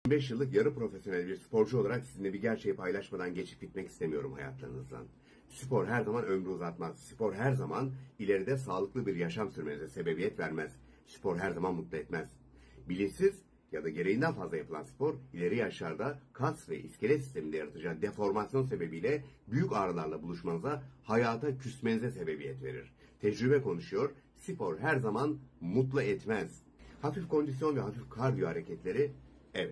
25 yıllık yarı profesyonel bir sporcu olarak sizinle bir gerçeği paylaşmadan geçip gitmek istemiyorum hayatlarınızdan. Spor her zaman ömrü uzatmaz. Spor her zaman ileride sağlıklı bir yaşam sürmenize sebebiyet vermez. Spor her zaman mutlu etmez. Bilinçsiz ya da gereğinden fazla yapılan spor ileri yaşlarda kas ve iskelet sisteminde yaratacağı deformasyon sebebiyle büyük ağrılarla buluşmanıza, hayata küsmenize sebebiyet verir. Tecrübe konuşuyor, spor her zaman mutlu etmez. Hafif kondisyon ve hafif kardiyo hareketleri, evet.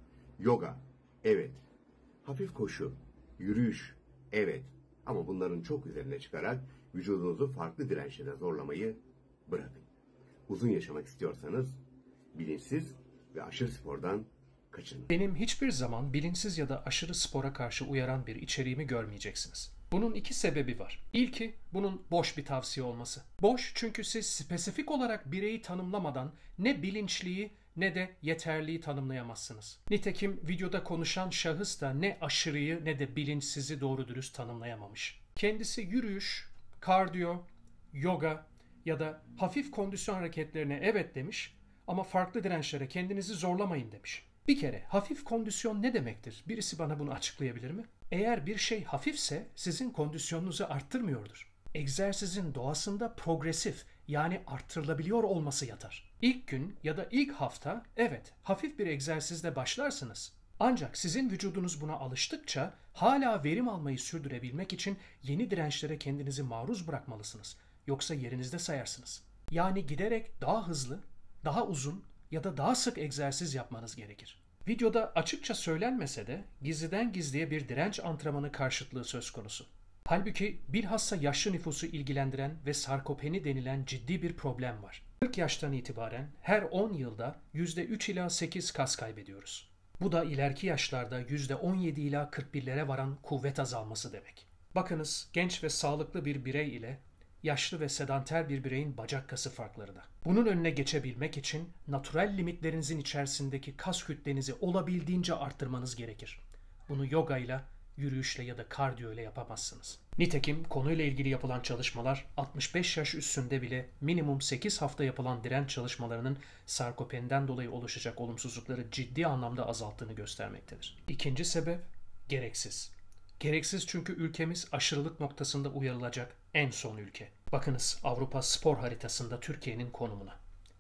Yoga, evet. Hafif koşu, yürüyüş, evet. Ama bunların çok üzerine çıkarak vücudunuzu farklı dirençlere zorlamayı bırakın. Uzun yaşamak istiyorsanız bilinçsiz ve aşırı spordan kaçının. Benim hiçbir zaman bilinçsiz ya da aşırı spora karşı uyaran bir içeriğimi görmeyeceksiniz. Bunun iki sebebi var. İlki, bunun boş bir tavsiye olması. Boş çünkü siz spesifik olarak bireyi tanımlamadan ne bilinçliyi ne de yeterliği tanımlayamazsınız. Nitekim videoda konuşan şahıs da ne aşırıyı ne de bilinçsizi doğru dürüst tanımlayamamış. Kendisi yürüyüş, kardiyo, yoga ya da hafif kondisyon hareketlerine evet demiş ama farklı dirençlere kendinizi zorlamayın demiş. Bir kere hafif kondisyon ne demektir? Birisi bana bunu açıklayabilir mi? Eğer bir şey hafifse sizin kondisyonunuzu arttırmıyordur. Egzersizin doğasında progresif yani arttırılabiliyor olması yatar. İlk gün ya da ilk hafta evet hafif bir egzersizle başlarsınız. Ancak sizin vücudunuz buna alıştıkça hala verim almayı sürdürebilmek için yeni dirençlere kendinizi maruz bırakmalısınız. Yoksa yerinizde sayarsınız. Yani giderek daha hızlı, daha uzun ya da daha sık egzersiz yapmanız gerekir. Videoda açıkça söylenmese de gizliden gizliye bir direnç antrenmanı karşıtlığı söz konusu. Halbuki bilhassa yaşlı nüfusu ilgilendiren ve sarkopeni denilen ciddi bir problem var. 40 yaştan itibaren her 10 yılda %3 ila 8 kas kaybediyoruz. Bu da ileriki yaşlarda %17 ila 41'lere varan kuvvet azalması demek. Bakınız genç ve sağlıklı bir birey ile yaşlı ve sedanter bir bireyin bacak kası farkları da. Bunun önüne geçebilmek için natural limitlerinizin içerisindeki kas kütlenizi olabildiğince arttırmanız gerekir. Bunu yoga ile, yürüyüşle ya da kardiyo ile yapamazsınız. Nitekim konuyla ilgili yapılan çalışmalar 65 yaş üstünde bile minimum 8 hafta yapılan direnç çalışmalarının sarkopeniden dolayı oluşacak olumsuzlukları ciddi anlamda azalttığını göstermektedir. İkinci sebep gereksiz. Gereksiz çünkü ülkemiz aşırılık noktasında uyarılacak en son ülke. Bakınız Avrupa spor haritasında Türkiye'nin konumuna.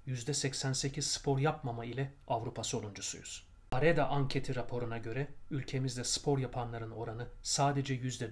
%88 spor yapmama ile Avrupa sonuncusuyuz. AREDA anketi raporuna göre ülkemizde spor yapanların oranı sadece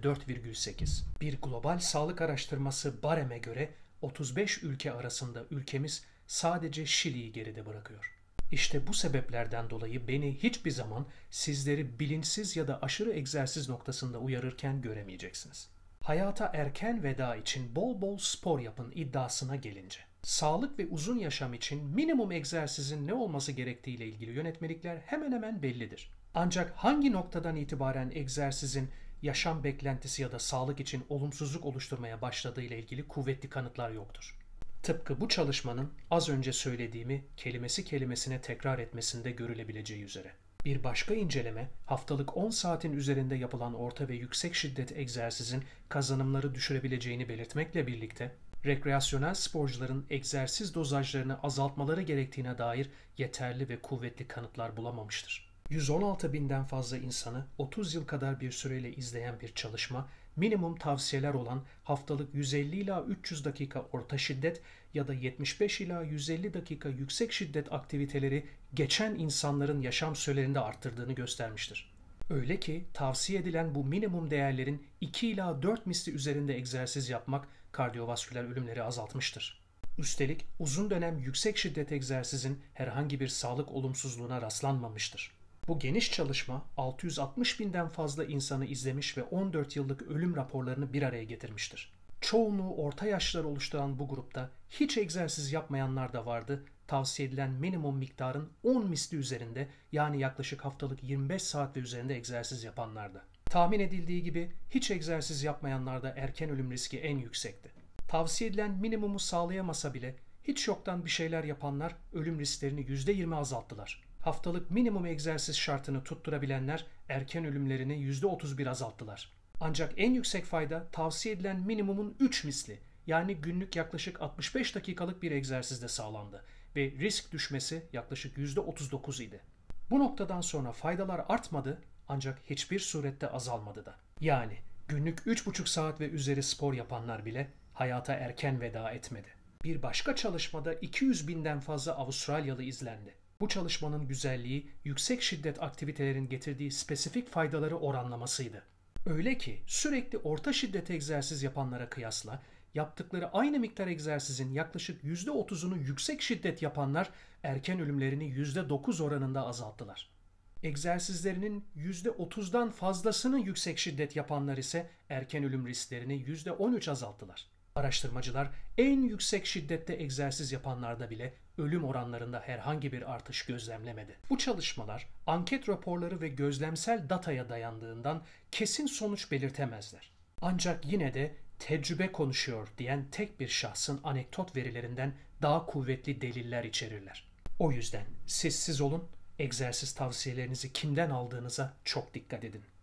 %4,8. Bir global sağlık araştırması Barem'e göre 35 ülke arasında ülkemiz sadece Şili'yi geride bırakıyor. İşte bu sebeplerden dolayı beni hiçbir zaman sizleri bilinçsiz ya da aşırı egzersiz noktasında uyarırken göremeyeceksiniz. Hayata erken veda için bol bol spor yapın iddiasına gelince. Sağlık ve uzun yaşam için minimum egzersizin ne olması gerektiği ile ilgili yönetmelikler hemen hemen bellidir. Ancak hangi noktadan itibaren egzersizin yaşam beklentisi ya da sağlık için olumsuzluk oluşturmaya başladığı ile ilgili kuvvetli kanıtlar yoktur. Tıpkı bu çalışmanın az önce söylediğimi kelimesi kelimesine tekrar etmesinde görülebileceği üzere. Bir başka inceleme, haftalık 10 saatin üzerinde yapılan orta ve yüksek şiddet egzersizin kazanımları düşürebileceğini belirtmekle birlikte, rekreasyonel sporcuların egzersiz dozajlarını azaltmaları gerektiğine dair yeterli ve kuvvetli kanıtlar bulamamıştır. 116 binden fazla insanı 30 yıl kadar bir süreyle izleyen bir çalışma, minimum tavsiyeler olan haftalık 150 ila 300 dakika orta şiddet ya da 75 ila 150 dakika yüksek şiddet aktiviteleri geçen insanların yaşam sürelerini de arttırdığını göstermiştir. Öyle ki tavsiye edilen bu minimum değerlerin 2 ila 4 misli üzerinde egzersiz yapmak kardiyovasküler ölümleri azaltmıştır. Üstelik uzun dönem yüksek şiddet egzersizin herhangi bir sağlık olumsuzluğuna rastlanmamıştır. Bu geniş çalışma 660 binden fazla insanı izlemiş ve 14 yıllık ölüm raporlarını bir araya getirmiştir. Çoğunluğu orta yaşları oluşturan bu grupta hiç egzersiz yapmayanlar da vardı. Tavsiye edilen minimum miktarın 10 misli üzerinde yani yaklaşık haftalık 25 saat ve üzerinde egzersiz yapanlar da. Tahmin edildiği gibi hiç egzersiz yapmayanlarda erken ölüm riski en yüksekti. Tavsiye edilen minimumu sağlayamasa bile hiç yoktan bir şeyler yapanlar ölüm risklerini %20 azalttılar. Haftalık minimum egzersiz şartını tutturabilenler erken ölümlerini %31 azalttılar. Ancak en yüksek fayda tavsiye edilen minimumun 3 misli yani günlük yaklaşık 65 dakikalık bir egzersizde sağlandı ve risk düşmesi yaklaşık %39 idi. Bu noktadan sonra faydalar artmadı ancak hiçbir surette azalmadı da. Yani günlük 3,5 saat ve üzeri spor yapanlar bile hayata erken veda etmedi. Bir başka çalışmada 200 binden fazla Avustralyalı izlendi. Bu çalışmanın güzelliği yüksek şiddet aktivitelerin getirdiği spesifik faydaları oranlamasıydı. Öyle ki sürekli orta şiddet egzersiz yapanlara kıyasla yaptıkları aynı miktar egzersizin yaklaşık %30'unu yüksek şiddet yapanlar erken ölümlerini %9 oranında azalttılar. Egzersizlerinin %30'dan fazlasını yüksek şiddet yapanlar ise erken ölüm risklerini %13 azalttılar. Araştırmacılar en yüksek şiddette egzersiz yapanlarda bile ölüm oranlarında herhangi bir artış gözlemlemedi. Bu çalışmalar anket raporları ve gözlemsel dataya dayandığından kesin sonuç belirtemezler. Ancak yine de tecrübe konuşuyor diyen tek bir şahsın anekdot verilerinden daha kuvvetli deliller içerirler. O yüzden siz olun, egzersiz tavsiyelerinizi kimden aldığınıza çok dikkat edin.